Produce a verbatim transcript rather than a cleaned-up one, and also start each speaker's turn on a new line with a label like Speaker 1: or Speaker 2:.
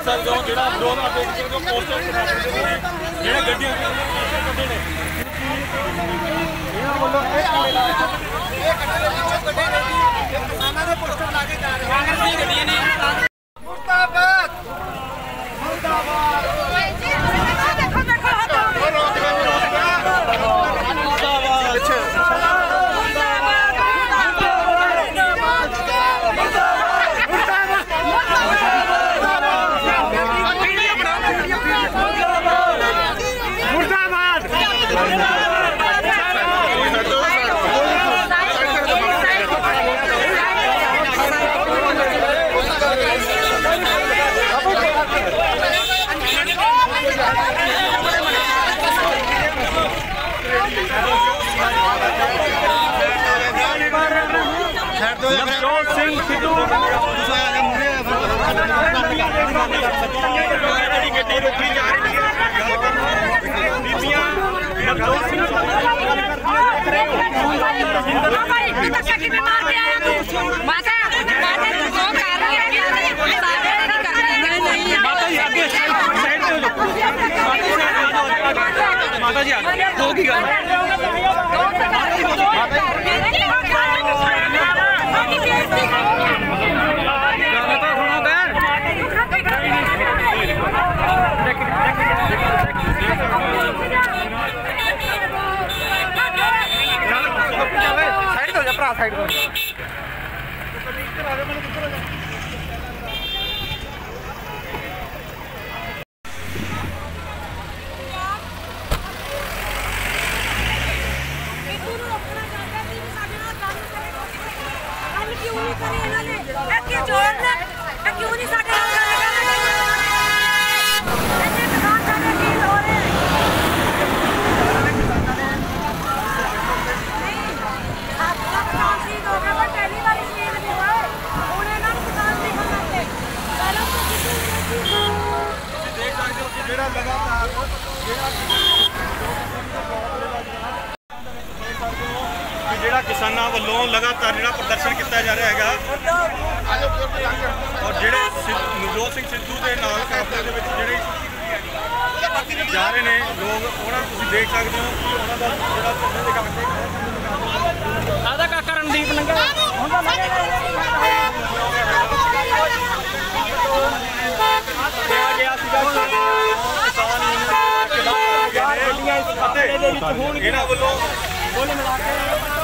Speaker 1: देख सकते हो जो विरोध आप देख सकते हो पोस्टर जो गड्डियां कड्ढे ने किसानों के पोस्टर ला के जा रहे हैं कांग्रेस दी गड्डियां ने मुर्दाबाद मुर्दाबाद नवजोत सिंह सिद्धू गड्डी रोकी जा रही है बीबियां नवजोत सिंह माता माता जी दो की गल साइड हो जा भरा साइड हो ਜਿਹੜਾ ਕਿਸਾਨਾਂ ਵੱਲੋਂ ਲਗਾਤਾਰ ਜਿਹੜਾ ਪ੍ਰਦਰਸ਼ਨ ਕੀਤਾ ਜਾ ਰਿਹਾ ਹੈਗਾ ਔਰ ਜਿਹੜੇ ਨਵਜੋਤ ਸਿੰਘ ਸਿੱਧੂ ਦੇ ਨਾਲ ਕਾਫਲੇ ਦੇ ਵਿੱਚ ਜਿਹੜੇ ਜਾ ਰਹੇ ਨੇ ਲੋਕ ਉਹਨਾਂ ਨੂੰ ਤੁਸੀਂ ਦੇਖ ਸਕਦੇ ਹੋ ਕਿ ਉਹਨਾਂ ਦਾ ਜਿਹੜਾ ਧਰਨੇ ਦੇ ਕੰਮ ਆਦਾ ਕਾਕਾ ਰਣਦੀਪ ਲੰਗਾ ਹੁੰਦਾ ਲੰਗਾ ਗਿਆ ਸੀਗਾ ਕਿਸਾਨ ਇਹਨਾਂ ਵੱਲੋਂ ਬੋਲੇ ਮਿਲਾ ਕੇ